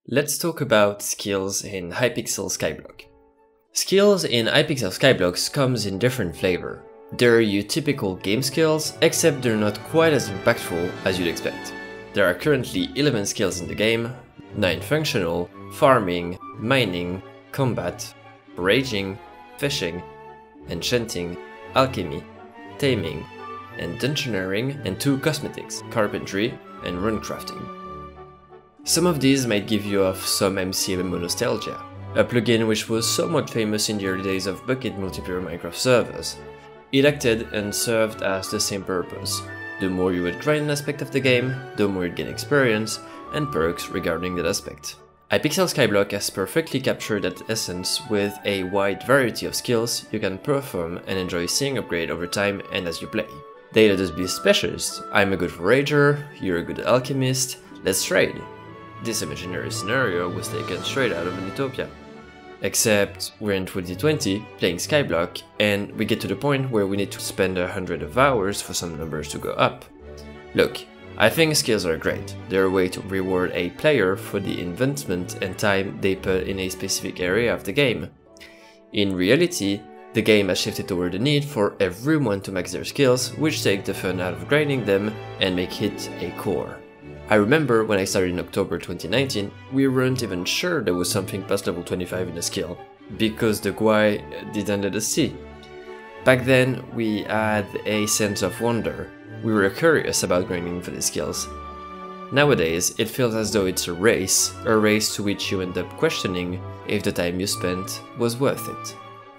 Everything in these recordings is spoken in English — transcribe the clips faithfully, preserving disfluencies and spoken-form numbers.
Let's talk about skills in Hypixel Skyblock. Skills in Hypixel Skyblocks comes in different flavor. They're your typical game skills, except they're not quite as impactful as you'd expect. There are currently eleven skills in the game, nine functional, farming, mining, combat, raging, fishing, enchanting, alchemy, taming, and dungeoneering, and two cosmetics, carpentry and runecrafting. Some of these might give you off some M C M M O nostalgia, a plugin which was somewhat famous in the early days of Bukkit multiplayer Minecraft servers. It acted and served as the same purpose. The more you would grind an aspect of the game, the more you'd gain experience and perks regarding that aspect. Hypixel Skyblock has perfectly captured that essence with a wide variety of skills you can perform and enjoy seeing upgrade over time and as you play. They let us be specialists. I'm a good forager, you're a good alchemist, let's trade. This imaginary scenario was taken straight out of an utopia. Except we're in twenty twenty, playing Skyblock, and we get to the point where we need to spend a hundred of hours for some numbers to go up. Look, I think skills are great. They're a way to reward a player for the investment and time they put in a specific area of the game. In reality, the game has shifted toward the need for everyone to max their skills, which take the fun out of grinding them and make it a core. I remember when I started in October twenty nineteen, we weren't even sure there was something past level twenty-five in the skill, because the G U I didn't let us see. Back then, we had a sense of wonder. We were curious about grinding for the skills. Nowadays, it feels as though it's a race, a race to which you end up questioning if the time you spent was worth it.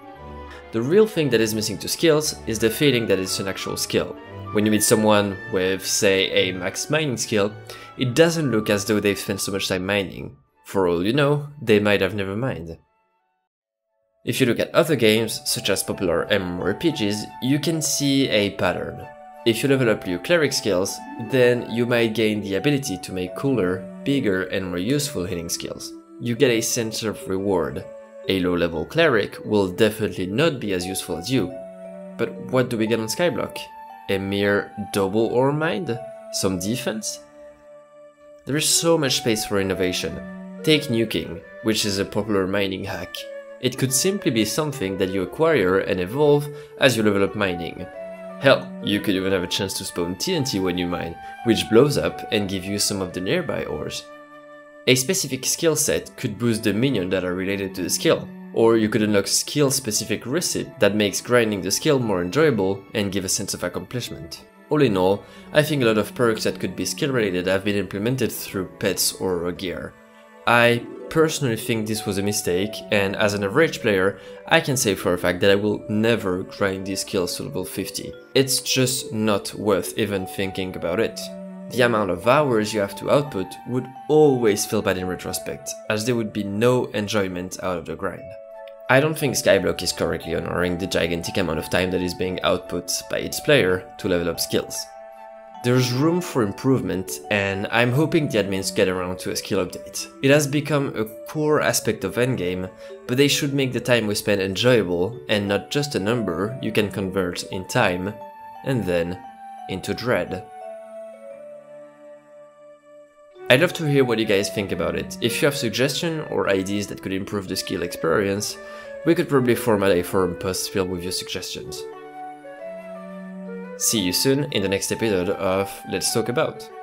The real thing that is missing to skills is the feeling that it's an actual skill. When you meet someone with, say, a max mining skill, it doesn't look as though they've spent so much time mining. For all you know, they might have never mined. If you look at other games, such as popular MMORPGs, you can see a pattern. If you level up your cleric skills, then you might gain the ability to make cooler, bigger and more useful healing skills. You get a sense of reward. A low-level cleric will definitely not be as useful as you. But what do we get on Skyblock? A mere double ore mined? Some defense? There is so much space for innovation. Take nuking, which is a popular mining hack. It could simply be something that you acquire and evolve as you level up mining. Hell, you could even have a chance to spawn T N T when you mine, which blows up and give you some of the nearby ores. A specific skill set could boost the minions that are related to the skill. Or you could unlock skill-specific recipe that makes grinding the skill more enjoyable and give a sense of accomplishment. All in all, I think a lot of perks that could be skill-related have been implemented through pets or raw gear. I personally think this was a mistake, and as an average player, I can say for a fact that I will never grind these skills to level fifty. It's just not worth even thinking about it. The amount of hours you have to output would always feel bad in retrospect, as there would be no enjoyment out of the grind. I don't think Skyblock is correctly honoring the gigantic amount of time that is being output by its player to level up skills. There's room for improvement, and I'm hoping the admins get around to a skill update. It has become a core aspect of endgame, but they should make the time we spend enjoyable and not just a number you can convert in time and then into dread. I'd love to hear what you guys think about it. If you have suggestions or ideas that could improve the skill experience, we could probably format a forum post filled with your suggestions. See you soon in the next episode of Let's Talk About.